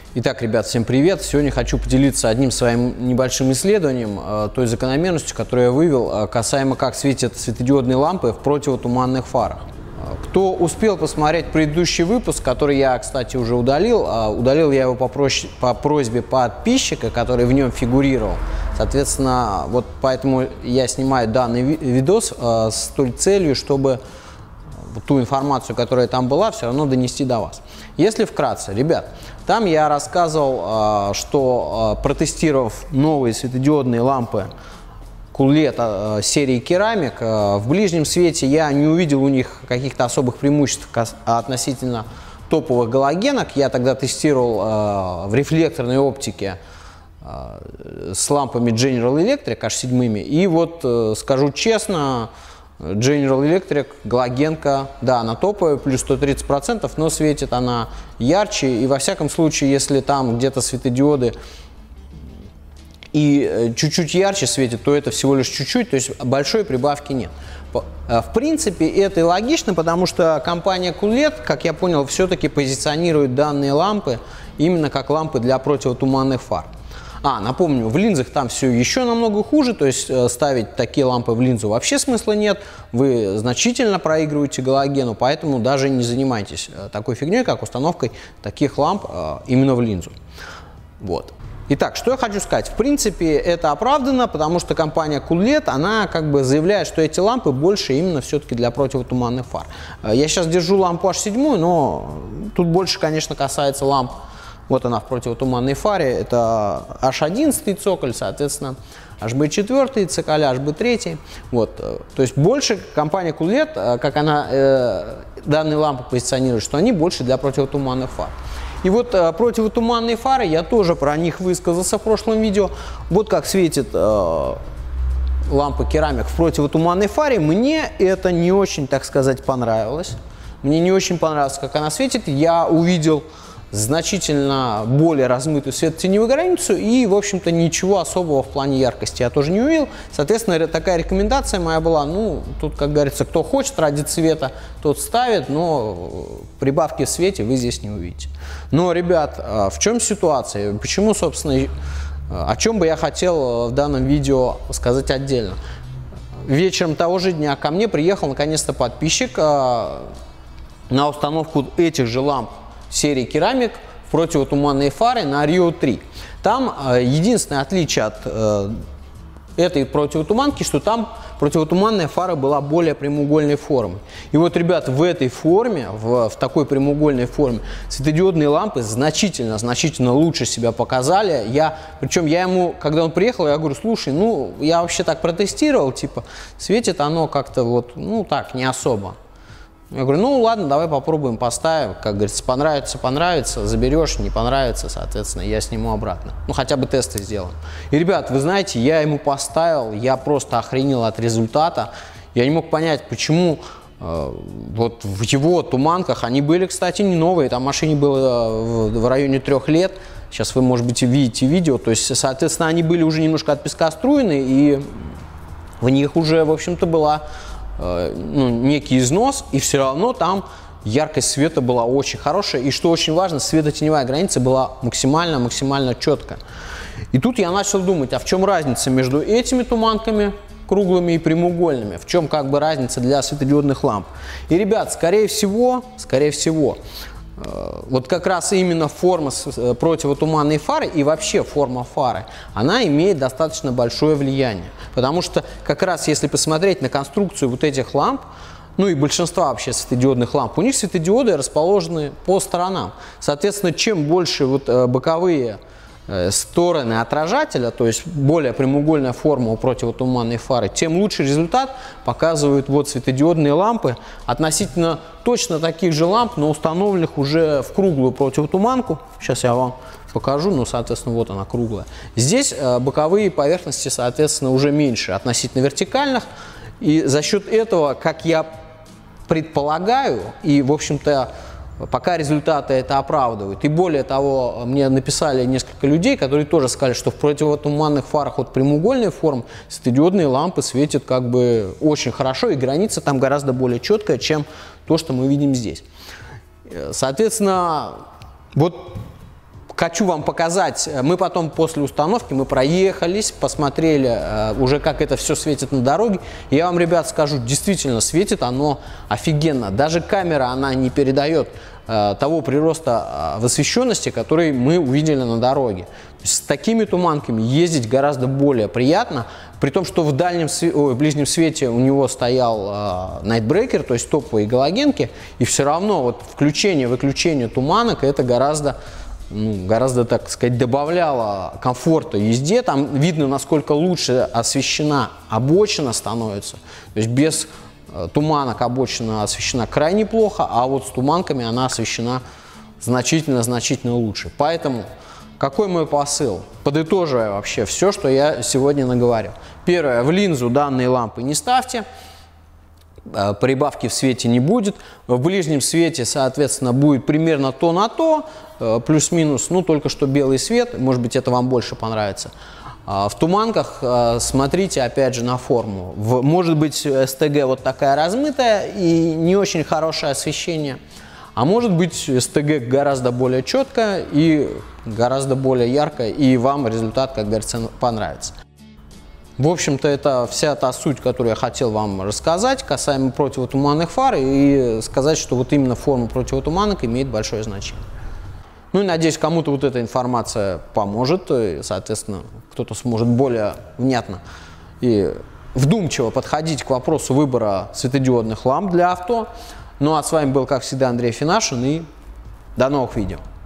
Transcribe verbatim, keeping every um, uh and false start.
Итак, ребят, всем привет! Сегодня хочу поделиться одним своим небольшим исследованием э, той закономерностью, которую я вывел э, касаемо как светят светодиодные лампы в противотуманных фарах. Кто успел посмотреть предыдущий выпуск, который я, кстати, уже удалил, э, удалил я его по, проще, по просьбе подписчика, который в нем фигурировал. Соответственно, вот поэтому я снимаю данный видос э, с той целью, чтобы ту информацию, которая там была, все равно донести до вас. Если вкратце, ребят, там я рассказывал, что протестировав новые светодиодные лампы Cooled серии керамик, в ближнем свете я не увидел у них каких-то особых преимуществ относительно топовых галогенок. Я тогда тестировал в рефлекторной оптике с лампами General Electric аш семь, и вот скажу честно, General Electric, галогенка, да, она топовая, плюс сто тридцать процентов, но светит она ярче, и во всяком случае, если там где-то светодиоды и чуть-чуть ярче светит, то это всего лишь чуть-чуть, то есть большой прибавки нет. В принципе, это и логично, потому что компания Cooled, как я понял, все-таки позиционирует данные лампы именно как лампы для противотуманных фар. А, напомню, в линзах там все еще намного хуже, то есть э, ставить такие лампы в линзу вообще смысла нет, вы значительно проигрываете галогену, поэтому даже не занимайтесь э, такой фигней, как установкой таких ламп э, именно в линзу. Вот. Итак, что я хочу сказать, в принципе, это оправдано, потому что компания Cooled, она как бы заявляет, что эти лампы больше именно все-таки для противотуманных фар. Э, я сейчас держу лампу аш семь, но тут больше, конечно, касается ламп. Вот она в противотуманной фаре, это аш одиннадцать цоколь, соответственно, аш би четыре цоколь, аш би три. Вот. То есть больше компания Cooled, как она э, данные лампы позиционирует, что они больше для противотуманных фар. И вот э, противотуманные фары, я тоже про них высказался в прошлом видео. Вот как светит э, лампа керамик в противотуманной фаре. Мне это не очень, так сказать, понравилось. Мне не очень понравилось, как она светит. Я увидел значительно более размытую светотеневую границу и, в общем-то, ничего особого в плане яркости я тоже не увидел. Соответственно, такая рекомендация моя была, ну, тут, как говорится, кто хочет ради цвета, тот ставит, но прибавки в свете вы здесь не увидите. Но, ребят, в чем ситуация? Почему, собственно, о чем бы я хотел в данном видео сказать отдельно? Вечером того же дня ко мне приехал, наконец-то, подписчик на установку этих же ламп серии керамик в противотуманные фары на Rio три. Там э, единственное отличие от э, этой противотуманки, что там противотуманная фара была более прямоугольной формы. И вот, ребят, в этой форме, в, в такой прямоугольной форме, светодиодные лампы значительно, значительно лучше себя показали. Я, причем я ему, когда он приехал, я говорю, слушай, ну, я вообще так протестировал, типа, светит оно как-то вот, ну, так, не особо. Я говорю, ну ладно, давай попробуем, поставим, как говорится, понравится, понравится, заберешь, не понравится, соответственно, я сниму обратно. Ну, хотя бы тесты сделаем. И, ребят, вы знаете, я ему поставил, я просто охренел от результата. Я не мог понять, почему э, вот в его туманках, они были, кстати, не новые, там машине было в, в районе трех лет. Сейчас вы, может быть, видите видео, то есть, соответственно, они были уже немножко от песка струены, и в них уже, в общем-то, была... Ну, некий износ, и все равно там яркость света была очень хорошая, и что очень важно, светотеневая граница была максимально-максимально четкая. И тут я начал думать, а в чем разница между этими туманками круглыми и прямоугольными, в чем как бы разница для светодиодных ламп. И, ребят, скорее всего, скорее всего, вот как раз именно форма противотуманной фары и вообще форма фары, она имеет достаточно большое влияние. Потому что как раз если посмотреть на конструкцию вот этих ламп, ну и большинства вообще светодиодных ламп, у них светодиоды расположены по сторонам. Соответственно, чем больше вот боковые стороны отражателя, то есть более прямоугольная форма у противотуманной фары, тем лучший результат показывают вот светодиодные лампы относительно точно таких же ламп, но установленных уже в круглую противотуманку. Сейчас я вам покажу, ну, соответственно, вот она круглая. Здесь боковые поверхности, соответственно, уже меньше относительно вертикальных, и за счет этого, как я предполагаю, и, в общем-то, пока результаты это оправдывают. И более того, мне написали несколько людей, которые тоже сказали, что в противотуманных фарах от прямоугольной формы светодиодные лампы светят как бы очень хорошо, и граница там гораздо более четкая, чем то, что мы видим здесь. Соответственно, вот хочу вам показать, мы потом после установки, мы проехались, посмотрели уже, как это все светит на дороге. Я вам, ребят, скажу, действительно светит оно офигенно. Даже камера, она не передает того прироста в освещенности, который мы увидели на дороге. То есть с такими туманками ездить гораздо более приятно, при том, что в дальнем, ой, в ближнем свете у него стоял найтбрекер, то есть топовые галогенки, и все равно вот включение-выключение туманок это гораздо, ну, гораздо, так сказать, добавляло комфорта езде. Там видно, насколько лучше освещена обочина становится, то есть без туманок обочина освещена крайне плохо, а вот с туманками она освещена значительно-значительно лучше. Поэтому какой мой посыл? Подытоживая вообще все, что я сегодня наговорил. Первое, в линзу данные лампы не ставьте, прибавки в свете не будет. В ближнем свете, соответственно, будет примерно то на то, плюс-минус, ну только что белый свет, может быть, это вам больше понравится. В туманках смотрите опять же на форму. В, может быть, эс тэ гэ вот такая размытая и не очень хорошее освещение, а может быть эс тэ гэ гораздо более четкая и гораздо более яркая, и вам результат, как говорится, понравится. В общем-то, это вся та суть, которую я хотел вам рассказать касаемо противотуманных фар, и сказать, что вот именно форма противотуманок имеет большое значение. Ну и надеюсь, кому-то вот эта информация поможет, и, соответственно, кто-то сможет более внятно и вдумчиво подходить к вопросу выбора светодиодных ламп для авто. Ну а с вами был, как всегда, Андрей Финашин, и до новых видео.